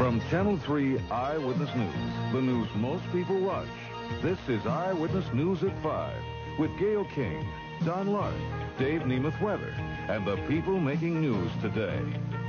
From Channel 3 Eyewitness News, the news most people watch, this is Eyewitness News at 5 with Gayle King, Don Lark, Dave Nemeth Weather, and the people making news today.